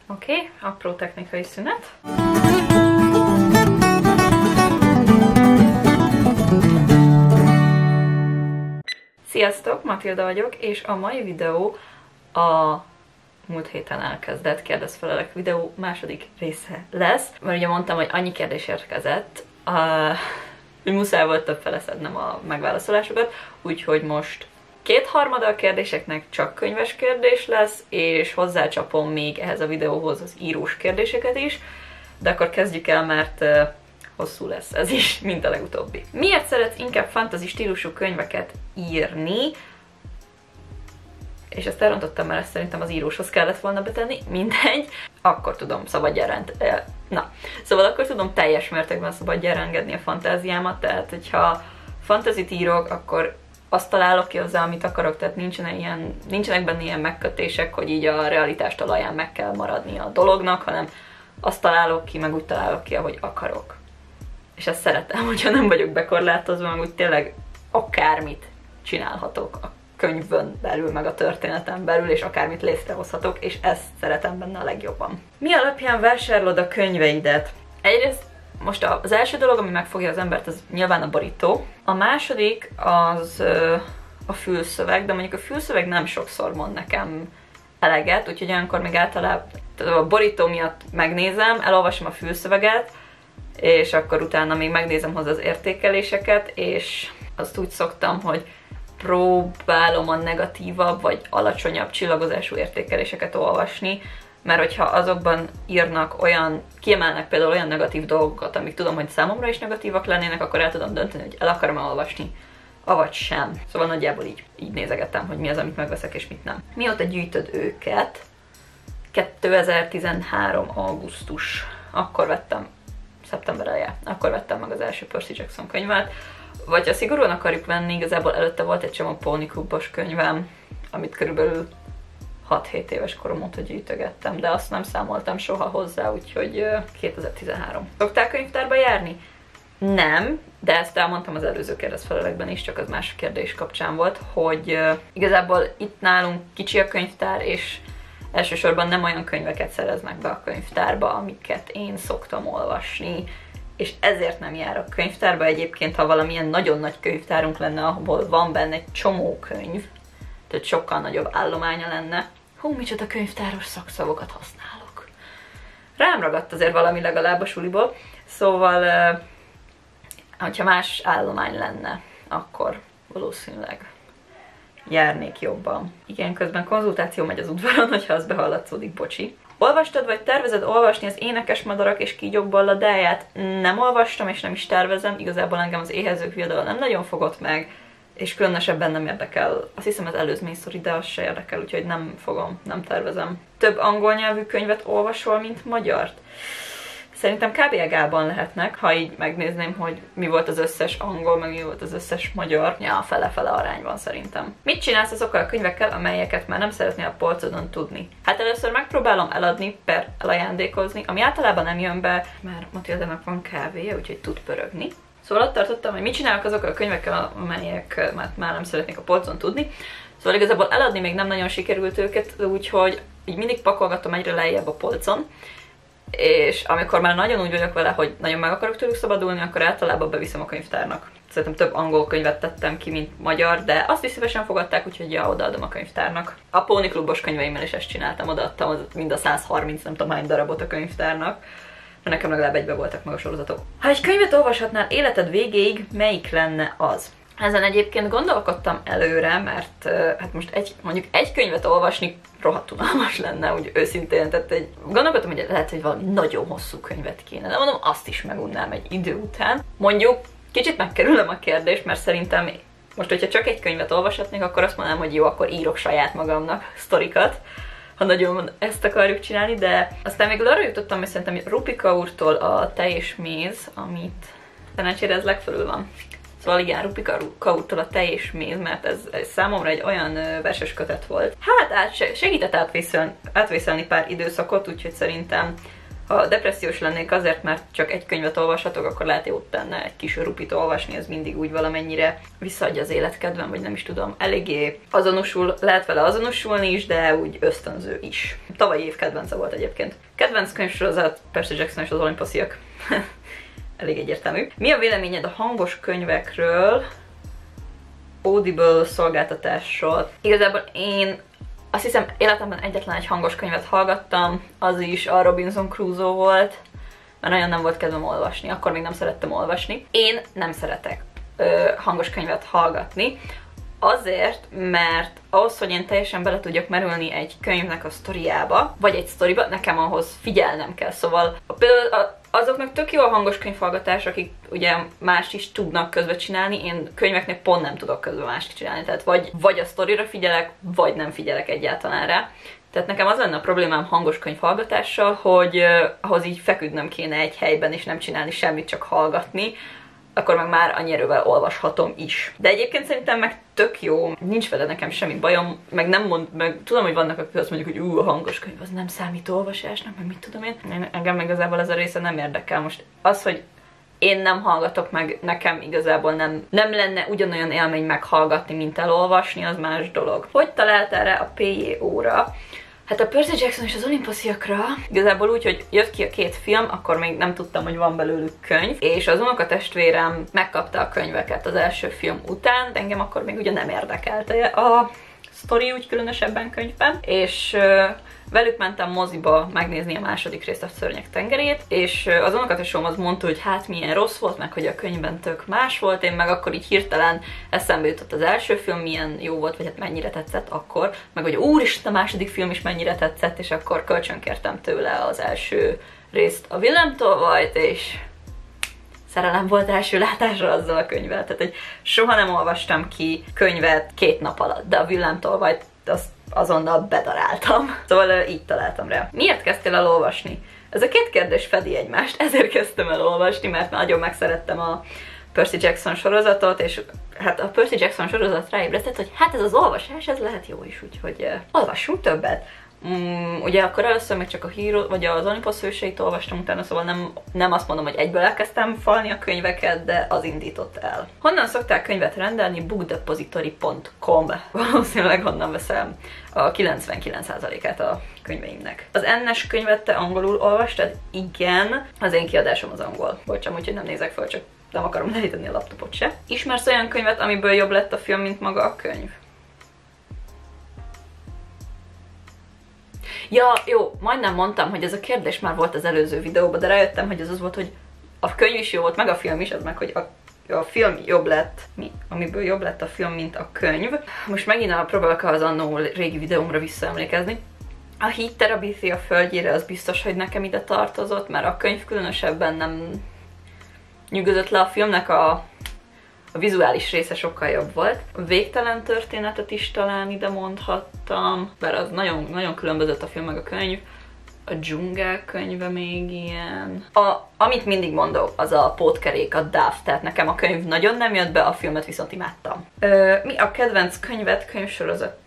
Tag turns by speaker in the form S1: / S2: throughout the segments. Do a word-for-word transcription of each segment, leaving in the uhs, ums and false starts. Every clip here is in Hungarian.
S1: Oké, okay, apró technikai szünet. Sziasztok, Matilda vagyok, és a mai videó a múlt héten elkezdett kérdezfelelek videó második része lesz. Mert ugye mondtam, hogy annyi kérdés érkezett, hogy muszáj volt több feleszednem a megválaszolásokat, úgyhogy most kétharmada a kérdéseknek csak könyves kérdés lesz, és hozzácsapom még ehhez a videóhoz az írós kérdéseket is, de akkor kezdjük el, mert uh, hosszú lesz ez is, mint a legutóbbi. Miért szeretsz inkább fantasy stílusú könyveket írni? És ezt elrontottam, mert ezt szerintem az íróshoz kellett volna betenni, mindegy. Akkor tudom szabadjára Na, szóval akkor tudom teljes mértékben szabadjára engedni a fantáziámat, tehát hogyha fantasyt írok, akkor azt találok ki hozzá, amit akarok, tehát nincsenek, ilyen, nincsenek benne ilyen megkötések, hogy így a realitás talaján meg kell maradni a dolognak, hanem azt találok ki, meg úgy találok ki, ahogy akarok. És ezt szeretem, hogyha nem vagyok bekorlátozva, meg úgy tényleg akármit csinálhatok a könyvön belül, meg a történeten belül, és akármit létrehozhatok, és ezt szeretem benne a legjobban. Mi alapján vásárolod a könyveidet? Egyrészt most az első dolog, ami megfogja az embert, az nyilván a borító. A második az a fülszöveg, de mondjuk a fülszöveg nem sokszor mond nekem eleget, úgyhogy olyankor még általában a borító miatt megnézem, elolvasom a fülszöveget, és akkor utána még megnézem hozzá az értékeléseket, és azt úgy szoktam, hogy próbálom a negatívabb vagy alacsonyabb csillagozású értékeléseket olvasni, mert hogyha azokban írnak olyan, kiemelnek például olyan negatív dolgokat, amik tudom, hogy számomra is negatívak lennének, akkor el tudom dönteni, hogy el akarom olvasni, avagy sem. Szóval nagyjából így, így nézegettem, hogy mi az, amit megveszek és mit nem. Mióta gyűjtöd őket? kétezer-tizenhárom. augusztus. Akkor vettem, szeptember elején, akkor vettem meg az első Percy Jackson könyvet. Vagy ha szigorúan akarjuk venni, igazából előtte volt egy csomó Pony Klubos könyvem, amit körülbelül hat-hét éves korom óta gyűjtögettem, de azt nem számoltam soha hozzá, úgyhogy kétezer-tizenhárom. Szoktál könyvtárba járni? Nem, de ezt elmondtam az előző kérdezfelelekben is, csak az más kérdés kapcsán volt, hogy uh, igazából itt nálunk kicsi a könyvtár, és elsősorban nem olyan könyveket szereznek be a könyvtárba, amiket én szoktam olvasni, és ezért nem járok könyvtárba. Egyébként, ha valamilyen nagyon nagy könyvtárunk lenne, ahol van benne egy csomó könyv, tehát sokkal nagyobb állománya lenne. Hú, micsoda könyvtáros szakszavakat használok. Rám ragadt azért valami legalább a suliból, szóval, hogyha más állomány lenne, akkor valószínűleg járnék jobban. Igen, közben konzultáció megy az udvaron, hogyha az behallatszódik, bocsi. Olvastad vagy tervezed olvasni az Énekes madarak és kígyók balladáját? Nem olvastam és nem is tervezem, igazából engem az Éhezők viadala nem nagyon fogott meg, és különösebben nem érdekel. Azt hiszem az előzmény sztori, de az se érdekel, úgyhogy nem fogom, nem tervezem. Több angol nyelvű könyvet olvasol, mint magyart? Szerintem kb. Egálban lehetnek, ha így megnézném, hogy mi volt az összes angol, meg mi volt az összes magyar. Ja, fele-fele arányban szerintem. Mit csinálsz azokkal a könyvekkel, amelyeket már nem szeretnél a polcodon tudni? Hát először megpróbálom eladni, per elajándékozni, ami általában nem jön be, mert Matildának van kávéja, úgyhogy tud pörögni. Szóval ott tartottam, hogy mit csinálok azokkal a könyvekkel, amelyek már nem szeretnék a polcon tudni. Szóval igazából eladni még nem nagyon sikerült őket, úgyhogy így mindig pakolgatom egyre lejjebb a polcon. És amikor már nagyon úgy vagyok vele, hogy nagyon meg akarok tőlük szabadulni, akkor általában beviszem a könyvtárnak. Szerintem több angol könyvet tettem ki, mint magyar, de azt is szívesen fogadták, úgyhogy ja, odaadom a könyvtárnak. A Pony Klubos könyveimmel is ezt csináltam, odaadtam mind a száz harminc nem tudom hány darabot a könyvtárnak, mert nekem legalább egybe voltak meg a sorozatok. Ha egy könyvet olvashatnál életed végéig, melyik lenne az? Ezen egyébként gondolkodtam előre, mert hát most egy, mondjuk egy könyvet olvasni rohadt unalmas lenne, úgy őszintén, tehát egy, gondolkodtam, hogy lehet, hogy valami nagyon hosszú könyvet kéne, de mondom, azt is megunnám egy idő után. Mondjuk kicsit megkerülöm a kérdést, mert szerintem most, hogyha csak egy könyvet olvashatnék, akkor azt mondanám, hogy jó, akkor írok saját magamnak sztorikat, ha nagyon ezt akarjuk csinálni, de aztán még arra jutottam, hogy szerintem Rupi Kaurtól a Tej és méz, amit szerencsére ez legfelül van. Szóval igen, Rupi Kaurtól a Tej és méz, mert ez, ez számomra egy olyan verses kötet volt. Hát át, segített átvészelni, átvészelni pár időszakot, úgyhogy szerintem Ha depressziós lennék azért, mert csak egy könyvet olvashatok, akkor lehet jót tenne egy kis rupit olvasni, ez mindig úgy valamennyire visszaadja az életkedvem, vagy nem is tudom, eléggé azonosul, lehet vele azonosulni is, de úgy ösztönző is. Tavalyi év kedvence volt egyébként. Kedvenc könyvsorozat, Percy Jackson és az Olimposziak. Elég egyértelmű. Mi a véleményed a hangos könyvekről, Audible szolgáltatásról? Igazából én azt hiszem életemben egyetlen egy hangos könyvet hallgattam, az is a Robinson Crusoe volt, mert nagyon nem volt kedvem olvasni, akkor még nem szerettem olvasni. Én nem szeretek ö, hangos könyvet hallgatni, azért, mert ahhoz, hogy én teljesen bele tudjak merülni egy könyvnek a sztoriába, vagy egy sztoriba, nekem ahhoz figyelnem kell. Szóval például azoknak tök jó a hangos könyvhallgatás, akik ugye mást is tudnak közben csinálni, én könyveknél pont nem tudok közben mást csinálni, tehát vagy, vagy a sztorira figyelek, vagy nem figyelek egyáltalán rá. Tehát nekem az lenne a problémám hangos könyvhallgatással, hogy uh, ahhoz így feküdnöm kéne egy helyben, és nem csinálni semmit, csak hallgatni, akkor meg már annyi erővel olvashatom is. De egyébként szerintem meg tök jó, nincs vele nekem semmi bajom, meg nem mond, meg tudom, hogy vannak, akik azt mondjuk, hogy ú, a hangos könyv az nem számít olvasásnak, meg mit tudom én. én engem igazából ez a része nem érdekel. Most az, hogy én nem hallgatok meg, nekem igazából nem, nem lenne ugyanolyan élmény meghallgatni, mint elolvasni, az más dolog. Hogy talált erre a pé jé óra? Hát a Percy Jackson és az Olimposziakra igazából úgy, hogy jött ki a két film, akkor még nem tudtam, hogy van belőlük könyv, és az unokatestvérem megkapta a könyveket az első film után, de engem akkor még ugye nem érdekelte a sztori úgy különösebben könyvben, és velük mentem moziba megnézni a második részt, a Szörnyek tengerét, és az unokatestvér az mondta, hogy hát milyen rossz volt, meg hogy a könyvben tök más volt, én meg akkor így hirtelen eszembe jutott az első film, milyen jó volt, vagy hát mennyire tetszett akkor, meg hogy úristen, a második film is mennyire tetszett, és akkor kölcsönkértem tőle az első részt, a villámtolvajt, és szerelem volt első látásra azzal a könyvvel, tehát hogy soha nem olvastam ki könyvet két nap alatt, de a villámtolvajt azt azonnal bedaráltam. Szóval így találtam rá. Miért kezdtél el olvasni? Ez a két kérdés fedi egymást, ezért kezdtem el olvasni, mert nagyon megszerettem a Percy Jackson sorozatot, és hát a Percy Jackson sorozat ráébresztett, hogy hát ez az olvasás, ez lehet jó is, úgyhogy uh, olvassunk többet. Mm, ugye akkor először még csak a Hero, vagy az Olympus hőseit olvastam utána, szóval nem, nem azt mondom, hogy egyből elkezdtem falni a könyveket, de az indított el. Honnan szoktál könyvet rendelni? bookdepository pont com. Valószínűleg honnan veszem a kilencvenkilenc százalékát a könyveimnek. Az N-es könyvet te angolul olvastad? Igen. Az én kiadásom az angol. Bocsám, úgyhogy nem nézek fel, csak nem akarom leíteni a laptopot se. Ismersz olyan könyvet, amiből jobb lett a film, mint maga a könyv? Ja, jó, majdnem mondtam, hogy ez a kérdés már volt az előző videóban, de rájöttem, hogy ez az volt, hogy a könyv is jó volt, meg a film is, az meg, hogy a, a film jobb lett, mi? Amiből jobb lett a film, mint a könyv. Most megint a próbálok az annó régi videómra visszaemlékezni. A Híd Terabithia földjére az biztos, hogy nekem ide tartozott, mert a könyv különösebben nem nyugodott le, a filmnek a A vizuális része sokkal jobb volt. A Végtelen történetet is talán ide mondhattam, bár az nagyon, nagyon különbözött a film meg a könyv. A Dzsungel könyve még ilyen. A, amit mindig mondok, az a Pótkerék, a Duff, tehát nekem a könyv nagyon nem jött be, a filmet viszont imádtam. Ö, mi a kedvenc könyvet, könyvsorozat?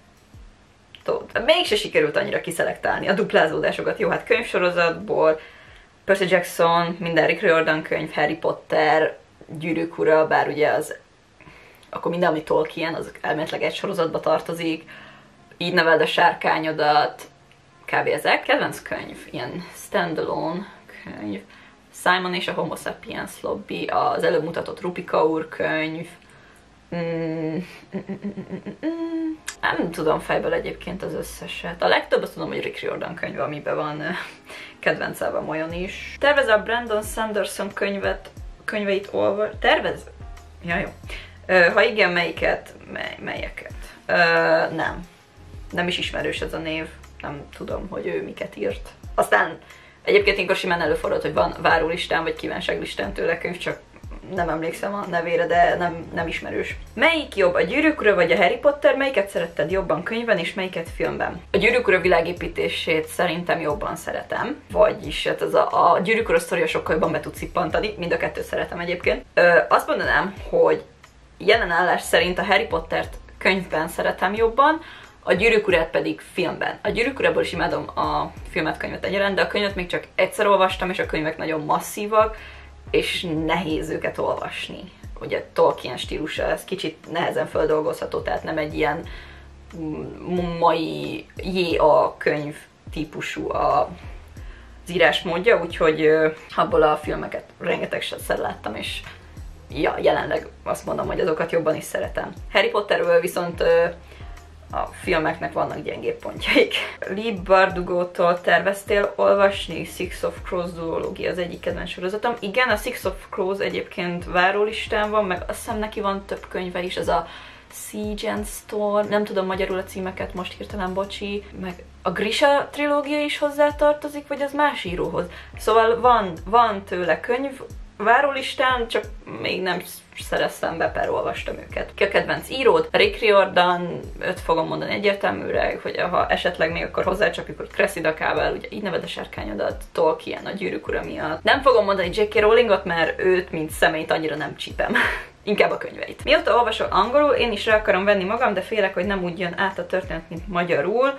S1: Mégse sikerült annyira kiszelektálni a duplázódásokat. Jó, hát könyvsorozatból Percy Jackson, minden Rick Riordan könyv, Harry Potter, Gyűrűk ura, bár ugye az akkor minden, ami Tolkien, az elméletileg egy sorozatba tartozik, Így neveld a sárkányodat, kb. Ezek. Kedvenc könyv, ilyen standalone könyv, Simon és a Homo sapiens lobby, az előbb mutatott Rupika úr könyv, mm, mm, mm, mm, mm. nem tudom fejből egyébként az összeset. A legtöbb azt tudom, hogy Rick Riordan könyve, amiben van kedvencem olyan is. Tervez a Brandon Sanderson könyvet, könyveit olvas... Tervez? Ja, jó. Ha igen, melyiket? Mely, melyeket? Ö, nem. Nem is ismerős ez a név. Nem tudom, hogy ő miket írt. Aztán egyébként inkább simán előfordult, hogy van várólistán vagy kívánságlistán tőle könyv, csak nem emlékszem a nevére, de nem, nem ismerős. Melyik jobb, a Gyűrűk ura vagy a Harry Potter? Melyiket szeretted jobban könyvben és melyiket filmben? A Gyűrűk ura világépítését szerintem jobban szeretem. Vagyis hát az a, a Gyűrűk ura sztoria sokkal jobban be tud szippantani, mind a kettőt szeretem egyébként. Ö, azt mondanám, hogy jelen állás szerint a Harry Pottert könyvben szeretem jobban, a Gyűrűk urát pedig filmben. A Gyűrűk urából is imádom a filmet, könyvet egyaránt, de a könyvet még csak egyszer olvastam, és a könyvek nagyon masszívak, és nehéz őket olvasni. Ugye Tolkien stílusa, ez kicsit nehezen feldolgozható, tehát nem egy ilyen mai jé á könyv típusú a az írásmódja, úgyhogy abból a filmeket rengetegszer láttam, és ja, jelenleg azt mondom, hogy azokat jobban is szeretem. Harry Potterről viszont a filmeknek vannak gyengébb pontjaik. Leigh Bardugo-tól terveztél olvasni? Six of Crows duológia az egyik kedvenc sorozatom. Igen, a Six of Crows egyébként várólistán van, meg azt hiszem neki van több könyve is, az a Siege and Storm, nem tudom magyarul a címeket most hirtelen, bocsi, meg a Grisha trilógia is hozzátartozik, vagy az más íróhoz. Szóval van, van tőle könyv várólistán, csak még nem szereztem be, per olvastam őket. Ki a kedvenc íród? Rick Riordan, öt fogom mondani egyértelműre, hogy ha esetleg még akkor hozzácsapjuk, hogy Cressida Cavell, ugye így neved a sárkányodat, Tolkien, a Gyűrűk ura miatt. Nem fogom mondani jé ká Rowlingot, mert őt, mint személyt annyira nem csípem. Inkább a könyveit. Mióta olvasol angolul, én is rá akarom venni magam, de félek, hogy nem úgy jön át a történet, mint magyarul.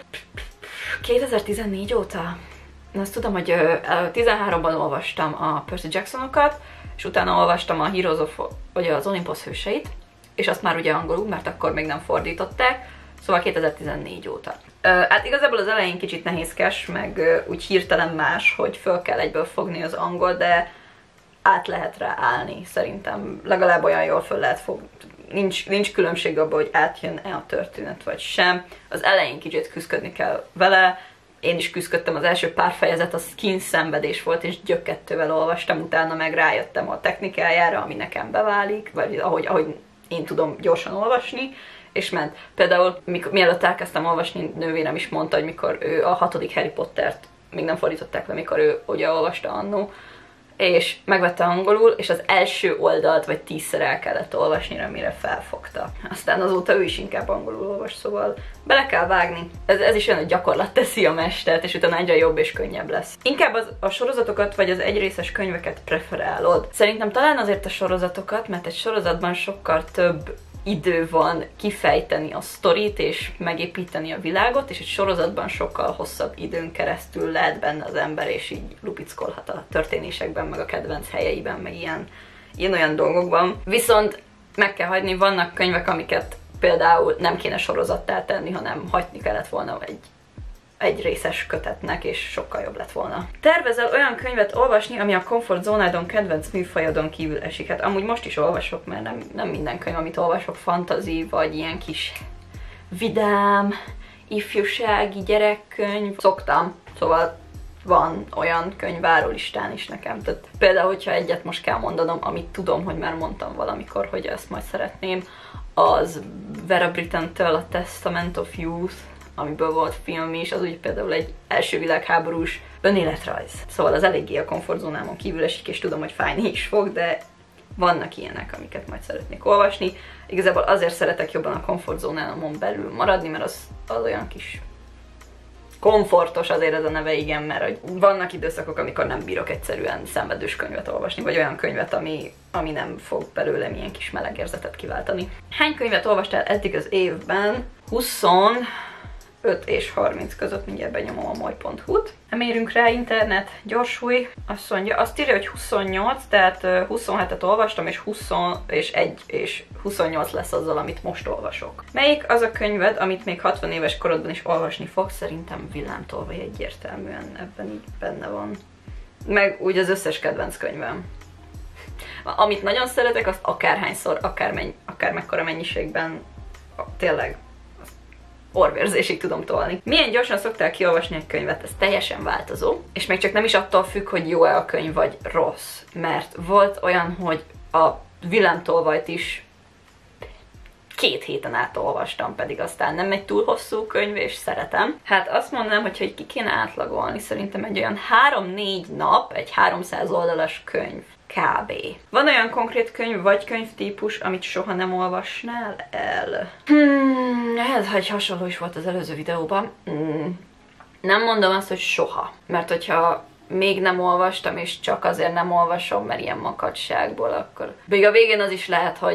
S1: kétezer-tizennégy óta? Azt tudom, hogy tizenháromban olvastam a Percy Jacksonokat, és utána olvastam a Heroes of, vagy az Olympus hőseit, és azt már ugye angolul, mert akkor még nem fordították, szóval kétezer-tizennégy óta. Hát igazából az elején kicsit nehézkes, meg úgy hirtelen más, hogy föl kell egyből fogni az angol, de át lehet rá állni, szerintem legalább olyan jól föl lehet fogni. Nincs, nincs különbség abban, hogy átjön-e a történet, vagy sem. Az elején kicsit küzdködni kell vele. Én is küzdködtem, az első pár fejezet az kínszenvedés volt, és gyökkettővel olvastam, utána meg rájöttem a technikájára, ami nekem beválik, vagy ahogy, ahogy én tudom gyorsan olvasni, és ment. Például, mikor, mielőtt elkezdtem olvasni, nővérem is mondta, hogy mikor ő a hatodik Harry Pottert még nem fordították le, mikor ő ugye olvasta annó, és megvette angolul, és az első oldalt vagy tízszer el kellett olvasni, mire felfogta. Aztán azóta ő is inkább angolul olvas, szóval bele kell vágni. Ez, ez is olyan, hogy gyakorlat teszi a mestert, és utána egyre jobb és könnyebb lesz. Inkább az, a sorozatokat vagy az egyrészes könyveket preferálod. Szerintem talán azért a sorozatokat, mert egy sorozatban sokkal több idő van kifejteni a sztorit és megépíteni a világot, és egy sorozatban sokkal hosszabb időn keresztül lehet benne az ember, és így lupickolhat a történésekben, meg a kedvenc helyeiben, meg ilyen, ilyen olyan dolgokban. Viszont meg kell hagyni, vannak könyvek, amiket például nem kéne sorozattá tenni, hanem hagyni kellett volna egy egy részes kötetnek, és sokkal jobb lett volna. Tervezel olyan könyvet olvasni, ami a komfortzónádon kedvenc műfajodon kívül esik? Hát amúgy most is olvasok, mert nem, nem minden könyv, amit olvasok, fantasy, vagy ilyen kis vidám, ifjúsági gyerekkönyv. Szoktam, szóval van olyan könyv várólistán is nekem. Tehát például, hogyha egyet most kell mondanom, amit tudom, hogy már mondtam valamikor, hogy ezt majd szeretném, az Vera Brittain-től a Testament of Youth, amiből volt film is, az úgy például egy első világháborús önéletrajz. Szóval az eléggé a komfortzónámon kívül esik, és tudom, hogy fájni is fog, de vannak ilyenek, amiket majd szeretnék olvasni. Igazából azért szeretek jobban a komfortzónámon belül maradni, mert az, az olyan kis komfortos azért ez a neve, igen, mert hogy vannak időszakok, amikor nem bírok egyszerűen szenvedős könyvet olvasni, vagy olyan könyvet, ami, ami nem fog belőlem ilyen kis melegérzetet kiváltani. Hány könyvet olvastál eddig az évben? huszonöt és harminc között, mindjárt benyomom a moly pont hu-t. Nem érünk rá, internet, gyorsulj. Azt mondja, azt írja, hogy huszonnyolc, tehát huszonhetet olvastam, és húsz és egy és huszonnyolc lesz azzal, amit most olvasok. Melyik az a könyved, amit még hatvan éves korodban is olvasni fogsz? Szerintem Villámtolvaj egyértelműen ebben így benne van. Meg úgy az összes kedvenc könyvem. Amit nagyon szeretek, azt akárhányszor, akár, menny, akár mekkora mennyiségben, tényleg orvérzésig tudom tolni. Milyen gyorsan szoktál kiolvasni egy könyvet? Ez teljesen változó, és még csak nem is attól függ, hogy jó-e a könyv, vagy rossz. Mert volt olyan, hogy a Villámtolvajt is két héten át olvastam, pedig aztán nem egy túl hosszú könyv, és szeretem. Hát azt mondanám, hogy ha ki kéne átlagolni, szerintem egy olyan három-négy nap, egy háromszáz oldalas könyv. Kb. Van olyan konkrét könyv vagy könyvtípus, amit soha nem olvasnál el? Hmm, ez egy hasonló is volt az előző videóban. Hmm. Nem mondom azt, hogy soha. Mert hogyha még nem olvastam, és csak azért nem olvasom, mert ilyen makacságból, akkor... Még a végén az is lehet, hogy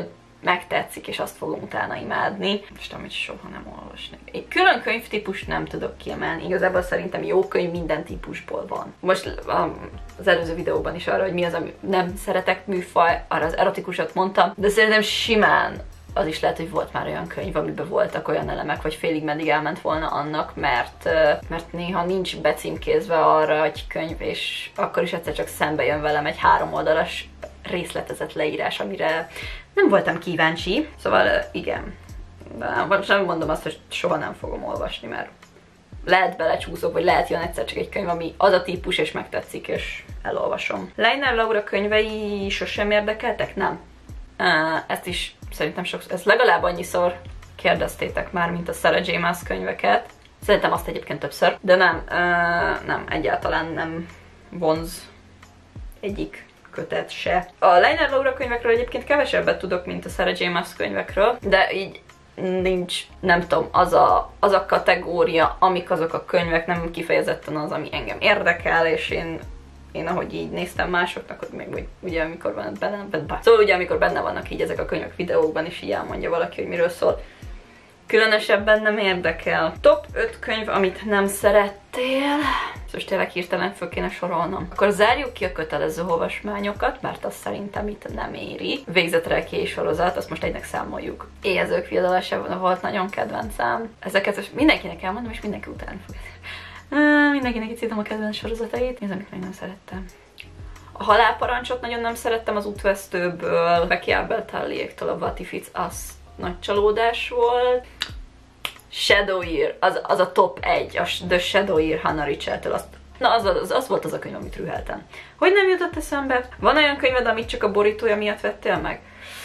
S1: megtetszik, és azt fogom utána imádni. Most amit soha nem olvasnék. Egy külön könyvtípust nem tudok kiemelni. Igazából szerintem jó könyv minden típusból van. Most az előző videóban is arra, hogy mi az, ami nem szeretek műfaj, arra az erotikusat mondtam, de szerintem simán az is lehet, hogy volt már olyan könyv, amiben voltak olyan elemek, vagy félig meddig elment volna annak, mert, mert néha nincs becímkézve arra egy könyv, és akkor is egyszer csak szembe jön velem egy három oldalas részletezett leírás, amire nem voltam kíváncsi. Szóval igen, de nem, sem mondom azt, hogy soha nem fogom olvasni, mert lehet belecsúszok, vagy lehet jön egyszer csak egy könyv, ami az a típus, és megtetszik, és elolvasom. Leiner Laura könyvei sosem érdekeltek? Nem. Ezt is szerintem sokszor, ezt legalább annyiszor kérdeztétek már, mint a Sarah J. Maas könyveket. Szerintem azt egyébként többször, de nem, nem, egyáltalán nem vonz egyik kötet se. A Leiner Laura könyvekről egyébként kevesebbet tudok, mint a Sarah J. Maas könyvekről, de így nincs, nem tudom, az a, az a kategória, amik azok a könyvek, nem kifejezetten az, ami engem érdekel, és én Én ahogy így néztem másoknak, hogy még ugye amikor van benne, benne, szóval ugye amikor benne vannak így ezek a könyvek videókban, és így elmondja valaki, hogy miről szól. Különösebben nem érdekel. Top öt könyv, amit nem szerettél. Most tényleg hirtelen föl kéne sorolnom. Akkor zárjuk ki a kötelező olvasmányokat, mert azt szerintem itt nem éri. Végzetre ki sorozat, azt most egynek számoljuk. Éhezők viadala volt nagyon kedvencem. Ezeket mindenkinek elmondom, és mindenki után fog. Uh, mindenkinek itt szítom a kedvenc sorozatait. Mi az, amit még nem szerettem? A halálparancsot nagyon nem szerettem az útvesztőből. Becky Albertalliéktől a What If It's Us nagy csalódás volt. Shadowyear, az, az a top egy, a The Shadowyear Hannah Richel-től. Azt, na az, az, az volt az a könyv, amit rüheltem. Hogy nem jutott eszembe? Van olyan könyved, amit csak a borítója miatt vettél meg?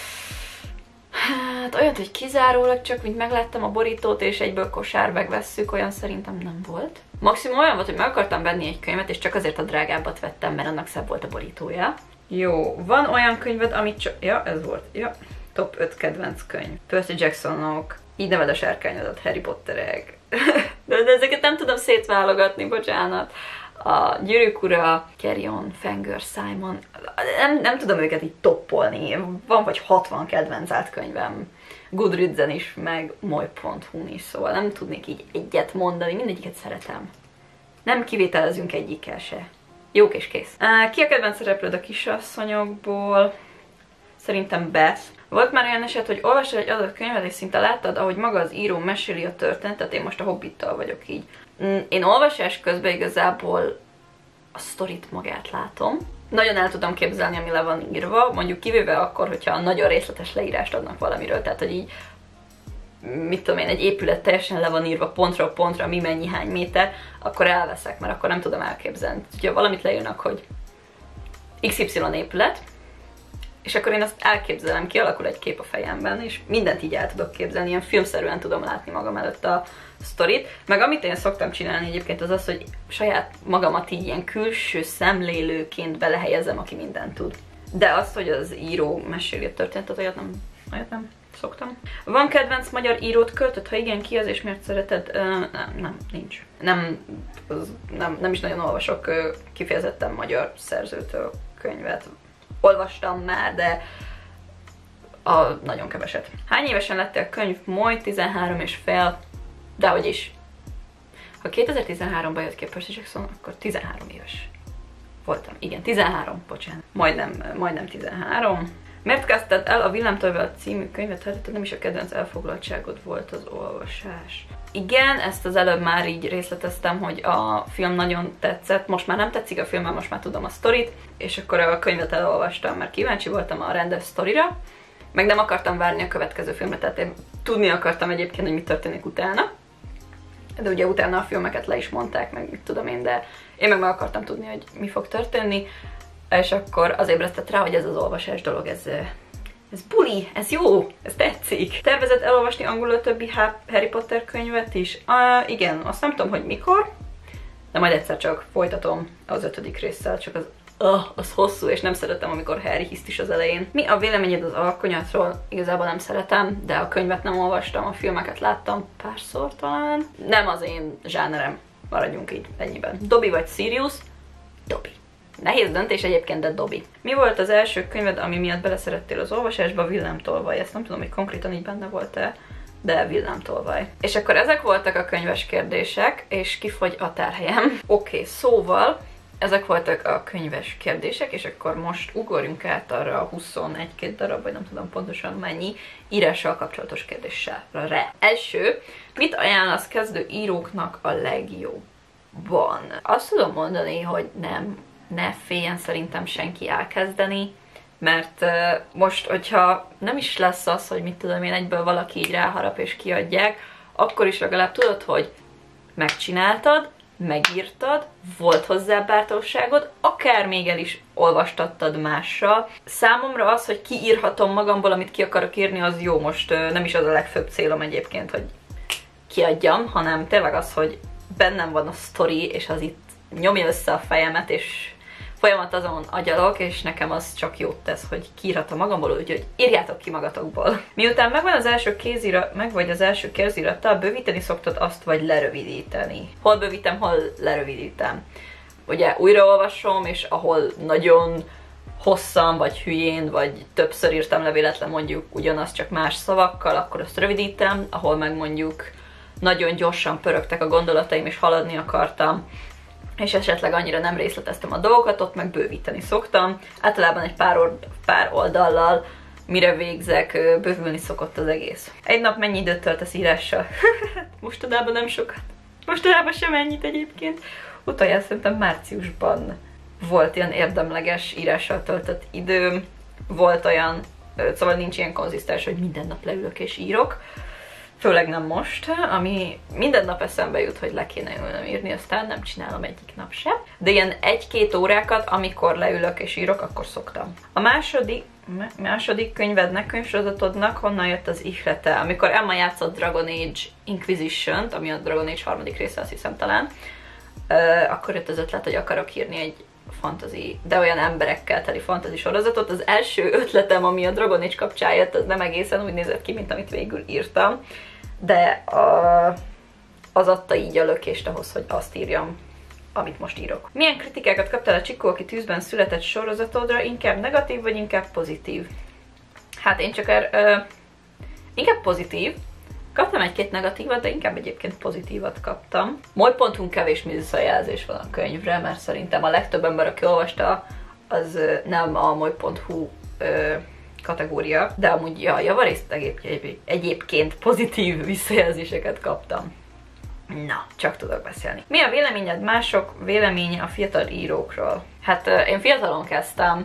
S1: Hát olyan, hogy kizárólag csak, mint megláttam a borítót, és egyből kosárba vesszük, olyan szerintem nem volt. Maximum olyan volt, hogy meg akartam venni egy könyvet, és csak azért a drágábbat vettem, mert annak szebb volt a borítója. Jó, van olyan könyved, amit csak... Ja, ez volt. Ja, top öt kedvenc könyv. Percy Jacksonok, Így neved a sárkányodat, Harry Potterek. de, de ezeket nem tudom szétválogatni, bocsánat. A Gyűrűk ura, Carry On, Fangirl, Simon. Nem, nem tudom őket így toppolni. Van vagy hatvan kedvenc átkönyvem. Goodreads-en is, meg moly pont hu-n is, szóval nem tudnék így egyet mondani, mindegyiket szeretem. Nem kivételezünk egyikkel se. Jók és kész. Ki a kedvenc szereplőd a kisasszonyokból? Szerintem Beth. Volt már olyan eset, hogy olvastad egy adott könyvet, és szinte láttad, ahogy maga az író meséli a történetet, én most a Hobbittal vagyok így. Én olvasás közben igazából a sztorit magát látom. Nagyon el tudom képzelni, ami le van írva, mondjuk kivéve akkor, hogyha nagyon részletes leírást adnak valamiről, tehát hogy így, mit tudom én, egy épület teljesen le van írva pontról pontra, mi mennyi, hány méter, akkor elveszek, mert akkor nem tudom elképzelni. Hogyha valamit leírnak, hogy iksz ipszilon épület, és akkor én azt elképzelem, kialakul egy kép a fejemben, és mindent így el tudok képzelni, ilyen filmszerűen tudom látni magam előtt a sztorit. Meg amit én szoktam csinálni egyébként az az, hogy saját magamat így ilyen külső szemlélőként belehelyezem, aki mindent tud. De azt, hogy az író meséli a történetet, olyat nem, olyat nem szoktam. Van kedvenc magyar írót, költött? Ha igen, ki az és miért szereted? Uh, nem, nem, nincs. Nem, az, nem, nem is nagyon olvasok uh, kifejezetten magyar szerzőtől könyvet. Olvastam már, de a, nagyon keveset. Hány évesen lettél könyv moly? tizenhárom és fél. Dehogy is. Ha kétezer-tizenháromban jött ki a Percy Jackson, akkor tizenhárom éves voltam. Igen, tizenhárom, bocsánat. Majdnem, majdnem tizenhárom. Miért kezdted el a Villámtorvald című könyvet? Hát nem is a kedvenc elfoglaltságod volt az olvasás. Igen, ezt az előbb már így részleteztem, hogy a film nagyon tetszett. Most már nem tetszik a film, mert most már tudom a sztorit, és akkor a könyvet elolvastam, mert kíváncsi voltam a rendes sztorira, meg nem akartam várni a következő filmre, tehát én tudni akartam egyébként, hogy mi történik utána. De ugye utána a filmeket le is mondták, meg mit tudom én, de én meg meg akartam tudni, hogy mi fog történni, és akkor az ébresztett rá, hogy ez az olvasás dolog, ez, ez buli, ez jó, ez tetszik. Tervezett elolvasni angolul a többi Harry Potter könyvet is? Uh, igen, azt nem tudom, hogy mikor, de majd egyszer csak folytatom az ötödik résszel, csak az uh, az hosszú, és nem szeretem, amikor Harry hiszt is az elején. Mi a véleményed az Alkonyatról? Igazából nem szeretem, de a könyvet nem olvastam, a filmeket láttam párszor talán. Nem az én zsánerem, maradjunk így ennyiben. Dobby vagy Sirius? Dobby. Nehéz döntés egyébként, de dobi. Mi volt az első könyved, ami miatt beleszerettél az olvasásba? Villámtolvaj. Ezt nem tudom, hogy konkrétan így benne volt-e, de villámtolvaj. És akkor ezek voltak a könyves kérdések, és kifogy a tárhelyem. Oké, okay, szóval ezek voltak a könyves kérdések, és akkor most ugorjunk át arra a huszonegy-két darab, vagy nem tudom pontosan mennyi írással kapcsolatos kérdéssel. Első, mit ajánlasz kezdő íróknak a legjobban? Azt tudom mondani, hogy nem, ne féljen szerintem senki elkezdeni, mert uh, most, hogyha nem is lesz az, hogy mit tudom én, egyből valaki így ráharap és kiadják, akkor is legalább tudod, hogy megcsináltad, megírtad, volt hozzá bátorságod, akár még el is olvastattad mással. Számomra az, hogy kiírhatom magamból, amit ki akarok írni, az jó. Most uh, nem is az a legfőbb célom egyébként, hogy kiadjam, hanem tényleg az, hogy bennem van a sztori, és az itt nyomja össze a fejemet, és folyamat azon agyalok, és nekem az csak jót tesz, hogy kiírhatom magamból, úgyhogy írjátok ki magatokból. Miután megvan az első kézirat, meg vagy az első kézirattal, bővíteni szoktad azt, vagy lerövidíteni? Hol bővítem, hol lerövidítem? Ugye újraolvasom, és ahol nagyon hosszan, vagy hülyén, vagy többször írtam le véletlen mondjuk ugyanazt, csak más szavakkal, akkor azt rövidítem, ahol meg mondjuk nagyon gyorsan pörögtek a gondolataim, és haladni akartam, és esetleg annyira nem részleteztem a dolgokat, ott meg bővíteni szoktam. Általában egy pár, or pár oldallal, mire végzek, bővülni szokott az egész. Egy nap mennyi időt töltesz írással? Mostanában nem sokat. Mostanában sem ennyit egyébként. Utoljára szerintem márciusban volt ilyen érdemleges írással töltött időm. Volt olyan, szóval nincs ilyen konzisztens, hogy minden nap leülök és írok. Főleg nem most, ami minden nap eszembe jut, hogy le kéne ülnöm írni, aztán nem csinálom egyik nap sem. De ilyen egy-két órákat, amikor leülök és írok, akkor szoktam. A második, második könyvednek, könyvsorozatodnak honnan jött az ihlete? Amikor Emma játszott Dragon Age Inquisition-t, ami a Dragon Age harmadik része, azt hiszem talán, akkor jött az ötlet, hogy akarok írni egy fantasy, de olyan emberekkel teli fantasy sorozatot. Az első ötletem, ami a Dragon Age kapcsán jött, az nem egészen úgy nézett ki, mint amit végül írtam, de a, az adta így a lökést ahhoz, hogy azt írjam, amit most írok. Milyen kritikákat kaptál a Csikó, aki tűzben született sorozatodra? Inkább negatív, vagy inkább pozitív? Hát én csak er, ö, inkább pozitív. Kaptam egy-két negatívat, de inkább egyébként pozitívat kaptam. Moly.hu kevés visszajelzés van a könyvre, mert szerintem a legtöbb ember, aki olvasta, az nem a moly.hu kategória, de amúgy ja, javarészt egyébként pozitív visszajelzéseket kaptam. Na, csak tudok beszélni. Mi a véleményed mások véleménye a fiatal írókról? Hát én fiatalon kezdtem,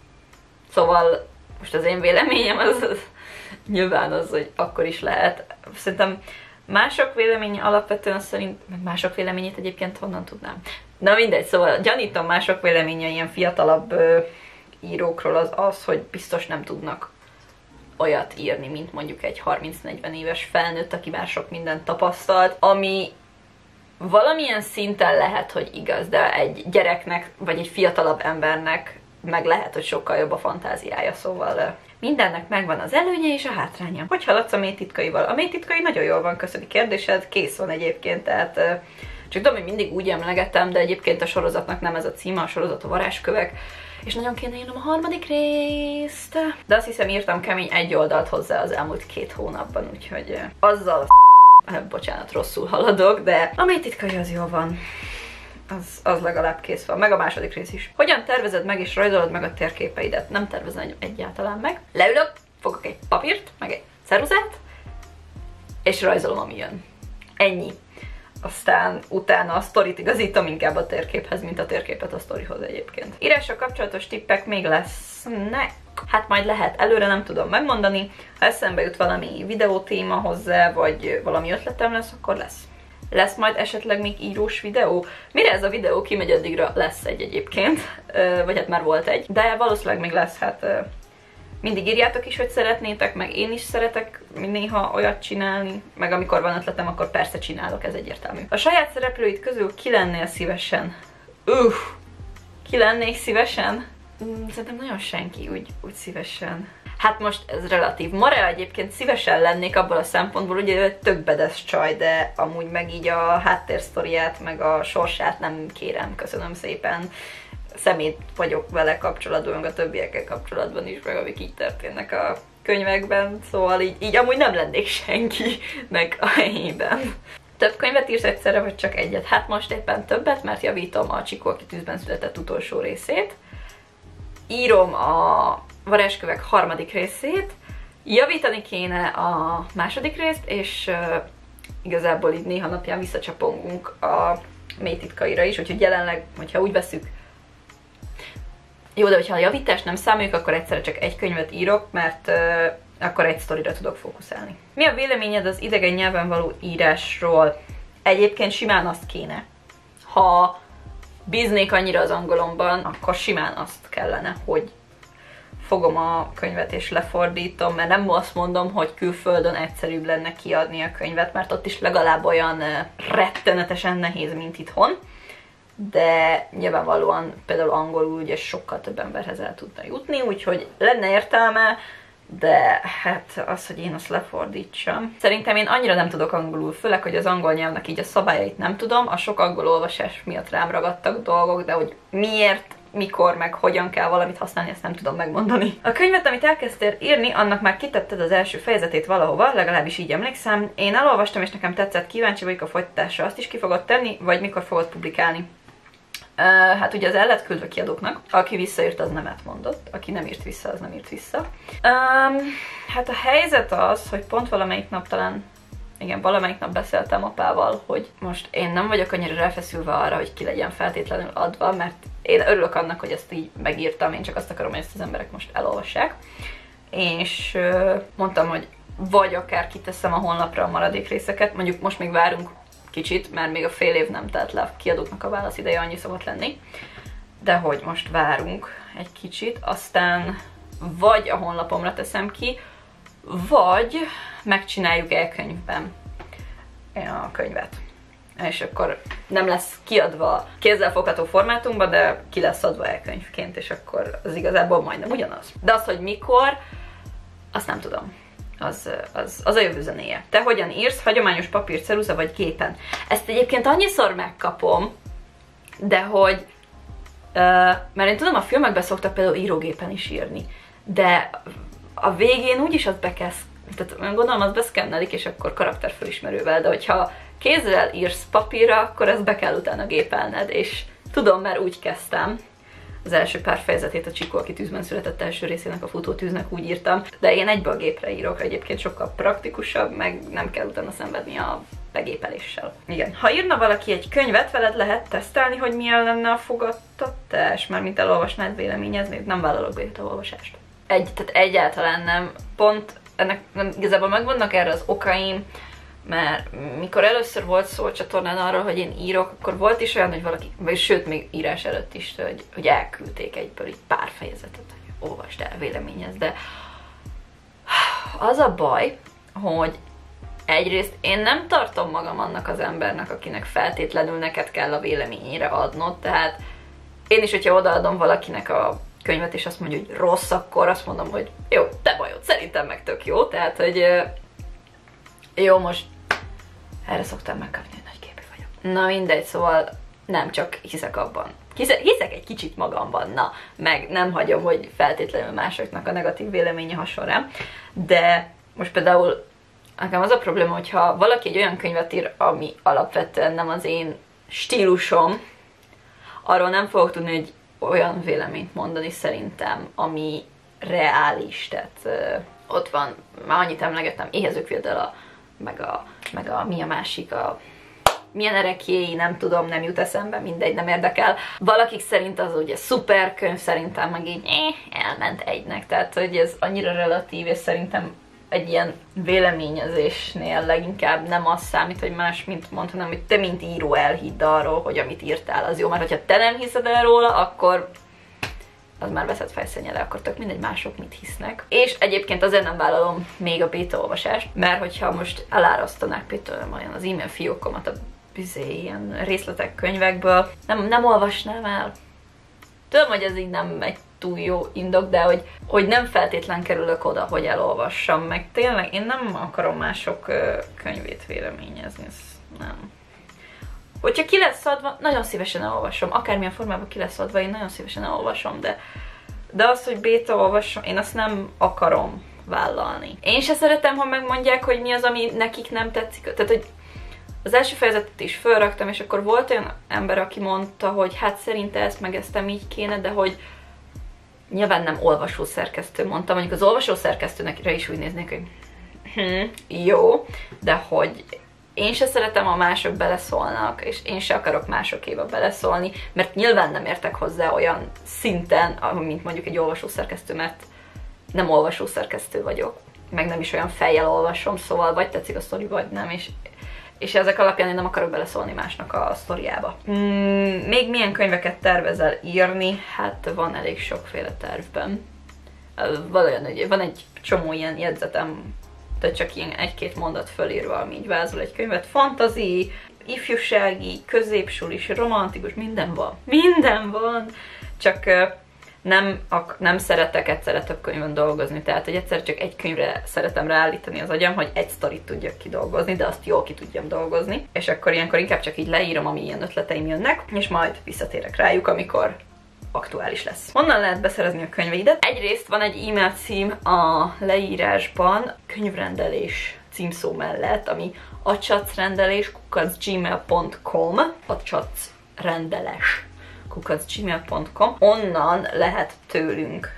S1: szóval most az én véleményem az, az nyilván az, hogy akkor is lehet. Szerintem mások véleménye alapvetően szerint, mások véleményét egyébként honnan tudnám? Na mindegy, szóval gyanítom mások véleménye ilyen fiatalabb ö, írókról az az, hogy biztos nem tudnak olyat írni, mint mondjuk egy harminc-negyven éves felnőtt, aki már sok mindent tapasztalt, ami valamilyen szinten lehet, hogy igaz, de egy gyereknek, vagy egy fiatalabb embernek meg lehet, hogy sokkal jobb a fantáziája, szóval mindennek megvan az előnye és a hátránya. Hogy haladsz a mélytitkaival? A mélytitkai nagyon jól van, köszöni kérdésed, kész van egyébként, tehát csak tudom, hogy mindig úgy emlegetem, de egyébként a sorozatnak nem ez a címe, a sorozat a Varázskövek, és nagyon kéne írnom a harmadik részt. De azt hiszem írtam kemény egy oldalt hozzá az elmúlt két hónapban, úgyhogy azzal a bocsánat, rosszul haladok, de a mélytitkai az jól van. Az, az legalább kész van, meg a második rész is. Hogyan tervezed meg és rajzolod meg a térképeidet? Nem tervezem egyáltalán meg. Leülök, fogok egy papírt, meg egy ceruzát, és rajzolom, ami jön. Ennyi. Aztán utána a sztorit igazítom inkább a térképhez, mint a térképet a sztorihoz egyébként. Írással kapcsolatos tippek még lesznek? Hát majd lehet, előre nem tudom megmondani. Ha eszembe jut valami videótéma hozzá, vagy valami ötletem lesz, akkor lesz. Lesz majd esetleg még írós videó? Mire ez a videó kimegy, addigra lesz egy egyébként, vagy hát már volt egy, de valószínűleg még lesz, hát mindig írjátok is, hogy szeretnétek, meg én is szeretek néha olyat csinálni, meg amikor van ötletem, akkor persze csinálok, ez egyértelmű. A saját szereplőid közül ki lennél szívesen? Uff, ki lennék szívesen? Szerintem nagyon senki úgy, úgy szívesen. Hát most ez relatív. Marea egyébként szívesen lennék abból a szempontból, ugye tök bedes csaj, de amúgy meg így a háttérsztoriát, meg a sorsát nem kérem, köszönöm szépen. Szemét vagyok vele kapcsolatban, meg a többiekkel kapcsolatban is, meg amik így történnek a könyvekben, szóval így, így amúgy nem lennék senkinek a helyében. Több könyvet írsz egyszerre, vagy csak egyet? Hát most éppen többet, mert javítom a Csikó, aki tűzben született utolsó részét. Írom a Varázskövek harmadik részét, javítani kéne a második részt, és uh, igazából így néha napján visszacsapongunk a mély titkaira is, úgyhogy jelenleg, hogyha úgy veszük, jó, de hogyha a javítást nem számoljuk, akkor egyszerre csak egy könyvet írok, mert uh, akkor egy sztorira tudok fókuszálni. Mi a véleményed az idegen nyelven való írásról? Egyébként simán azt kéne. Ha bíznék annyira az angolomban, akkor simán azt kellene, hogy fogom a könyvet és lefordítom, mert nem azt mondom, hogy külföldön egyszerűbb lenne kiadni a könyvet, mert ott is legalább olyan rettenetesen nehéz, mint itthon. De nyilvánvalóan például angolul ugye sokkal több emberhez el tudna jutni, úgyhogy lenne értelme, de hát az, hogy én azt lefordítsam. Szerintem én annyira nem tudok angolul, főleg, hogy az angol nyelvnek így a szabályait nem tudom, a sok angol olvasás miatt rám ragadtak dolgok, de hogy miért, mikor, meg hogyan kell valamit használni, ezt nem tudom megmondani. A könyvet, amit elkezdtél írni, annak már kitetted az első fejezetét valahova, legalábbis így emlékszem. Én elolvastam, és nekem tetszett, kíváncsi vagyok a folytatásra. Azt is ki fogod tenni, vagy mikor fogod publikálni? Uh, hát ugye az el lett küldve kiadóknak, aki visszaírt, az nemet mondott, aki nem írt vissza, az nem írt vissza. Um, hát a helyzet az, hogy pont valamelyik nap talán, igen, valamelyik nap beszéltem apával, hogy most én nem vagyok annyira ráfeszülve arra, hogy ki legyen feltétlenül adva, mert én örülök annak, hogy ezt így megírtam, én csak azt akarom, hogy ezt az emberek most elolvassák. És uh, mondtam, hogy vagy akár kiteszem a honlapra a maradék részeket, mondjuk most még várunk kicsit, mert még a fél év nem telt le, kiadóknak a válasz ideje, annyi szokott lenni. De hogy most várunk egy kicsit, aztán vagy a honlapomra teszem ki, vagy megcsináljuk e-könyvben a könyvet. És akkor nem lesz kiadva kézzelfogható formátumban, de ki lesz adva e-könyvként, és akkor az igazából majdnem ugyanaz. De az, hogy mikor, azt nem tudom. Az, az, az a jövő zenéje. Te hogyan írsz? Hagyományos papír, ceruza vagy gépen? Ezt egyébként annyiszor megkapom, de hogy uh, mert én tudom, a filmekben szoktak például írógépen is írni, de a végén úgyis azt be kell, tehát gondolom azt beszkennelik, és akkor karakterfelismerővel, de hogyha kézzel írsz papírra, akkor ezt be kell utána gépelned, és tudom, mert úgy kezdtem. Az első pár fejezetét a Csikó, aki tűzben született első részének a futótűznek úgy írtam, de én egyből a gépre írok, egyébként sokkal praktikusabb, meg nem kell utána szenvedni a begépeléssel. Igen. Ha írna valaki egy könyvet, veled lehet tesztelni, hogy milyen lenne a fogadtatás, már mint elolvasnád, véleményezni, nem vállalok be a olvasást. Egy, tehát egyáltalán nem. Pont ennek nem, igazából megvannak erre az okaim, mert mikor először volt szó a csatornán arról, hogy én írok, akkor volt is olyan, hogy valaki, vagy sőt, még írás előtt is, hogy, hogy elküldték egyből így pár fejezetet, hogy olvasd el, véleményezd, de az a baj, hogy egyrészt én nem tartom magam annak az embernek, akinek feltétlenül neked kell a véleményére adnod, tehát én is, hogyha odaadom valakinek a könyvet, és azt mondja, hogy rossz, akkor azt mondom, hogy jó, te bajod, szerintem meg tök jó, tehát, hogy jó, most erre szoktam megkapni, hogy nagyképű vagyok. Na mindegy, szóval nem csak hiszek abban. Hiszek, hiszek egy kicsit magamban, na, meg nem hagyom, hogy feltétlenül másoknak a negatív véleménye hason rám. De most például nekem az a probléma, hogyha valaki egy olyan könyvet ír, ami alapvetően nem az én stílusom, arról nem fogok tudni egy olyan véleményt mondani szerintem, ami reális. Tehát ö, ott van, már annyit emlegettem, éhezők vérdela, meg a, meg a mi a másik, a milyen erekjéi, nem tudom, nem jut eszembe, mindegy, nem érdekel. Valakik szerint az ugye szuper könyv, szerintem meg így eh, elment egynek, tehát hogy ez annyira relatív, és szerintem egy ilyen véleményezésnél leginkább nem az számít, hogy más mint mond, hanem hogy te mint író elhidd arról, hogy amit írtál az jó, mert hogyha te nem hiszed el róla, akkor az már veszett fejszennyele, akkor tök mindegy, mások mit hisznek. És egyébként azért nem vállalom még a béta olvasást, mert hogyha most elárasztanák például olyan az e-mail fiókomat a bizé, ilyen részletek könyvekből, nem, nem olvasnám el. Tudom, hogy ez így nem egy túl jó indok, de hogy, hogy nem feltétlen kerülök oda, hogy elolvassam, meg tényleg én nem akarom mások könyvét véleményezni, ez nem. Hogyha ki lesz adva, nagyon szívesen elolvasom, akármilyen formában ki lesz adva, én nagyon szívesen elolvasom, de, de az, hogy béta olvasom, én azt nem akarom vállalni. Én se szeretem, ha megmondják, hogy mi az, ami nekik nem tetszik. Tehát, hogy az első fejezetet is fölraktam, és akkor volt olyan ember, aki mondta, hogy hát szerinte ezt meg ezt nem így kéne, de hogy nyilván nem olvasószerkesztő mondta, mondjuk az olvasószerkesztőnek is úgy néznék, hogy hm, jó, de hogy én se szeretem, ha mások beleszólnak, és én se akarok másokéba beleszólni, mert nyilván nem értek hozzá olyan szinten, mint mondjuk egy olvasószerkesztő, mert nem olvasószerkesztő vagyok, meg nem is olyan fejjel olvasom, szóval vagy tetszik a sztori, vagy nem, és, és ezek alapján én nem akarok beleszólni másnak a sztoriába. Mm, még milyen könyveket tervezel írni? Hát van elég sokféle tervben. Valójában van egy csomó ilyen jegyzetem, de csak ilyen egy-két mondat fölírva, ami így vázol egy könyvet. Fantasy, ifjúsági, középsulis, romantikus, minden van. Minden van! Csak nem, nem szeretek egyszerre több könyvön dolgozni, tehát hogy egyszer csak egy könyvre szeretem ráállítani az agyam, hogy egy sztorit tudjak kidolgozni, de azt jól ki tudjam dolgozni. És akkor ilyenkor inkább csak így leírom, ami ilyen ötleteim jönnek, és majd visszatérek rájuk, amikor aktuális lesz. Honnan lehet beszerezni a könyveidet? Egyrészt van egy e-mail cím a leírásban, könyvrendelés címszó mellett, ami acsacrendelés kukac gmail pont com, acsacrendeles kukac gmail pont com. Onnan lehet tőlünk,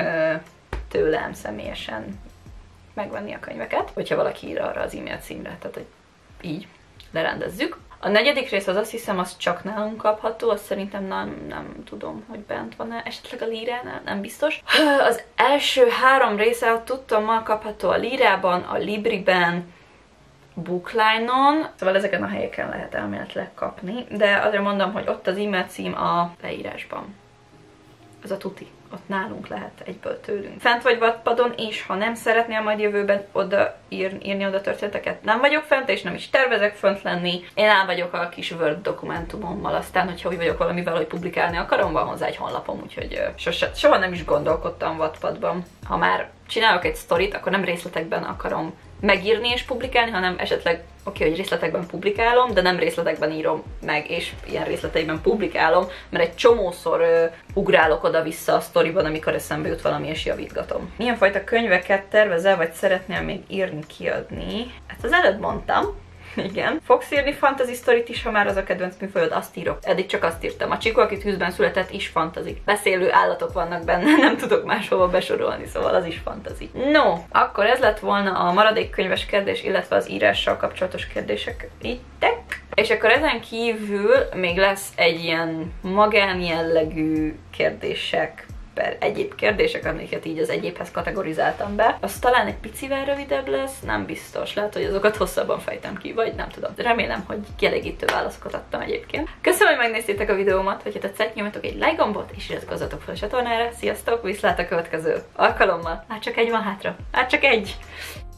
S1: tőlem személyesen megvenni a könyveket, hogyha valaki ír arra az e-mail címre, tehát hogy így lerendezzük. A negyedik rész az azt hiszem, az csak nálunk kapható, azt szerintem nem, nem tudom, hogy bent van-e, esetleg a Líránál, nem biztos. Az első három része, a tudtommal kapható a Lírában, a Libriben, Bookline-on, szóval ezeken a helyeken lehet elméletileg kapni, de azért mondom, hogy ott az e-mail cím a leírásban. Ez a tuti. Ott nálunk lehet egyből tőlünk. Fent vagy Wattpadon, és ha nem szeretnél majd jövőben oda ír, írni oda történeteket, nem vagyok fent, és nem is tervezek fönt lenni. Én el vagyok a kis Word dokumentumommal, aztán, hogyha úgy vagyok valamivel, hogy publikálni akarom, van hozzá egy honlapom, úgyhogy sose, soha nem is gondolkodtam Wattpadban. Ha már csinálok egy sztorit, akkor nem részletekben akarom megírni és publikálni, hanem esetleg oké, okay, hogy részletekben publikálom, de nem részletekben írom meg, és ilyen részleteiben publikálom, mert egy csomószor ö, ugrálok oda-vissza a sztoriban, amikor eszembe jut valami, és javítgatom. Milyen fajta könyveket tervezel, vagy szeretnél még írni, kiadni? Ezt az előbb mondtam. Igen. Fogsz írni fantasy sztorit is, ha már az a kedvenc műfajod, azt írok. Eddig csak azt írtam. A Csikó, aki tűzben született, is fantasy. Beszélő állatok vannak benne, nem tudok máshova besorolni, szóval az is fantasy. No, akkor ez lett volna a maradék könyves kérdés, illetve az írással kapcsolatos kérdések ittek. És akkor ezen kívül még lesz egy ilyen magánjellegű kérdések per egyéb kérdések, amiket így az egyébhez kategorizáltam be. Az talán egy picivel rövidebb lesz, nem biztos. Lehet, hogy azokat hosszabban fejtem ki, vagy nem tudom. De remélem, hogy kielégítő válaszokat adtam egyébként. Köszönöm, hogy megnéztétek a videómat, hogyha tetszett, nyomjatok egy like gombot, és iratkozzatok fel a csatornára. Sziasztok, viszlát a következő alkalommal. Már csak egy van hátra. Már csak egy!